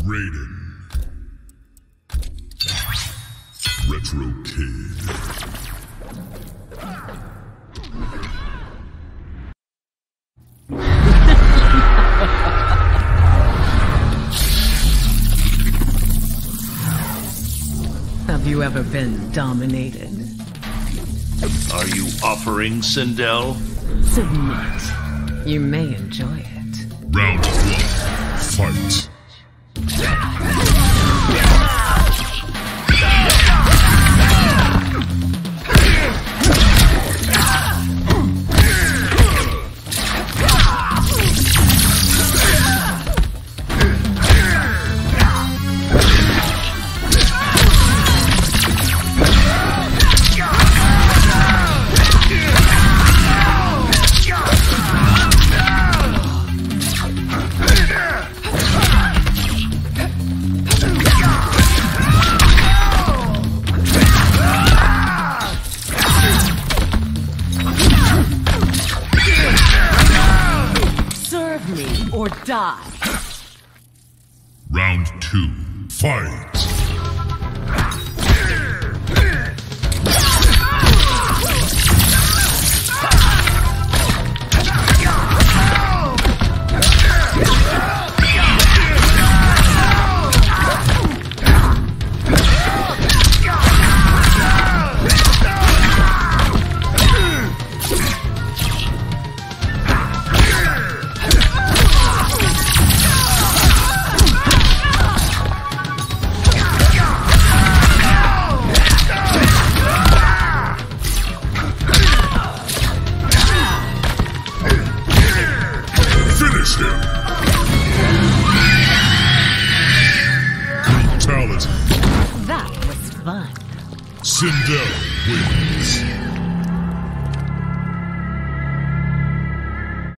Raiden. Retro Kid. Have you ever been dominated? Are you offering, Sindel? Submit. You may enjoy it. Round 1. Fight. Or die. Round 2. Fight. Brutality. That was fun. Sindel wins.